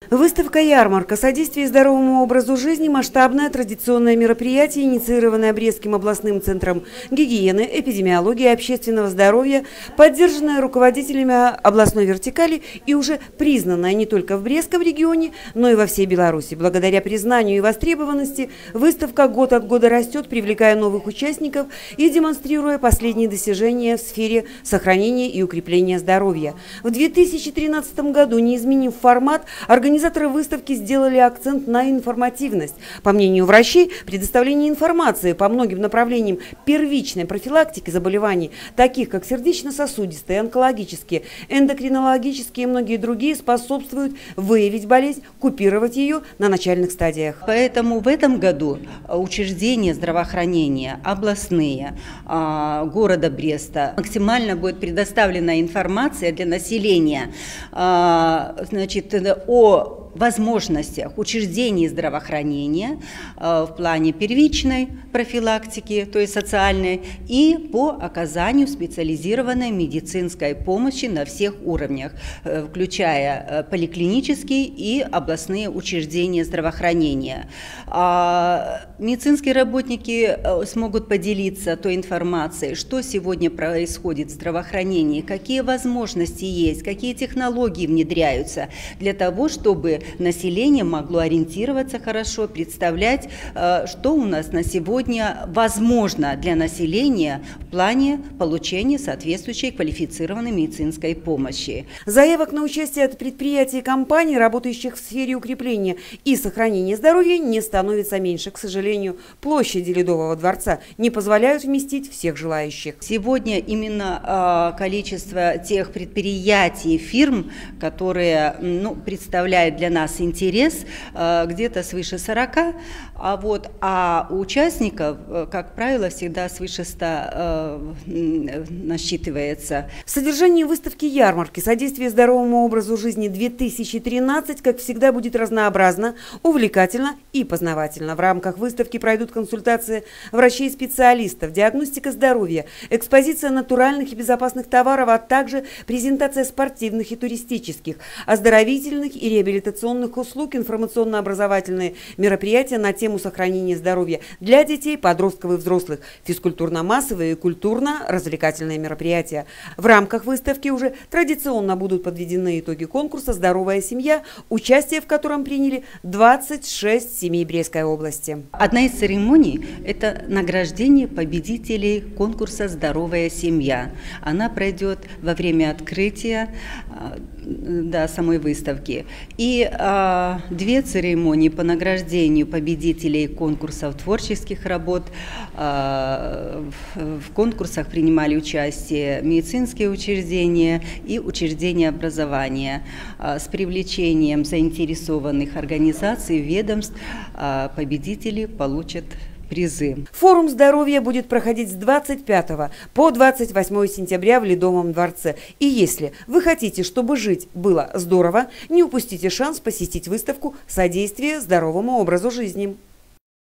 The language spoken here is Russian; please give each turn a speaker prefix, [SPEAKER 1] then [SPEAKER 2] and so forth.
[SPEAKER 1] Выставка-ярмарка «Содействие здоровому образу жизни» – масштабное традиционное мероприятие, инициированное Брестским областным центром гигиены, эпидемиологии и общественного здоровья, поддержанное руководителями областной вертикали и уже признанное не только в Брестском регионе, но и во всей Беларуси. Благодаря признанию и востребованности выставка год от года растет, привлекая новых участников и демонстрируя последние достижения в сфере сохранения и укрепления здоровья. В 2013 году, не изменив формат, организаторы выставки сделали акцент на информативность. По мнению врачей, предоставление информации по многим направлениям первичной профилактики заболеваний, таких как сердечно-сосудистые, онкологические, эндокринологические и многие другие, способствуют выявить болезнь, купировать ее на начальных стадиях.
[SPEAKER 2] Поэтому в этом году учреждения здравоохранения, областные, города Бреста, максимально будет предоставлена информация для населения о возможностях учреждений здравоохранения в плане первичной профилактики, то есть социальной, и по оказанию специализированной медицинской помощи на всех уровнях, включая поликлинические и областные учреждения здравоохранения. Медицинские работники смогут поделиться той информацией, что сегодня происходит в здравоохранении, какие возможности есть, какие технологии внедряются для того, чтобы население могло ориентироваться хорошо, представлять, что у нас на сегодня возможно для населения в плане получения соответствующей квалифицированной медицинской помощи.
[SPEAKER 1] Заявок на участие от предприятий и компаний, работающих в сфере укрепления и сохранения здоровья, не становится меньше. К сожалению, площади Ледового дворца не позволяют вместить всех желающих.
[SPEAKER 2] Сегодня именно количество тех предприятий, фирм, которые представляют для нас интерес, где-то свыше 40, а у участников, как правило, всегда свыше 100 насчитывается.
[SPEAKER 1] В содержании выставки ярмарки «Содействие здоровому образу жизни-2013», как всегда, будет разнообразно, увлекательно и познавательно. В рамках выставки пройдут консультации врачей-специалистов, диагностика здоровья, экспозиция натуральных и безопасных товаров, а также презентация спортивных и туристических, оздоровительных и реабилитационных услуг, информационно-образовательные мероприятия на тему сохранения здоровья для детей, подростков и взрослых, физкультурно-массовые и культурно-развлекательные мероприятия. В рамках выставки уже традиционно будут подведены итоги конкурса «Здоровая семья», участие в котором приняли 26 семей Брестской области.
[SPEAKER 2] Одна из церемоний – это награждение победителей конкурса «Здоровая семья». Она пройдет во время открытия самой выставки. И две церемонии по награждению победителей конкурсов творческих работ. В конкурсах принимали участие медицинские учреждения и учреждения образования. С привлечением заинтересованных организаций, ведомств победители получат призы.
[SPEAKER 1] Форум здоровья будет проходить с 25 по 28 сентября в Ледовом дворце. И если вы хотите, чтобы жить было здорово, не упустите шанс посетить выставку «Содействие здоровому образу жизни».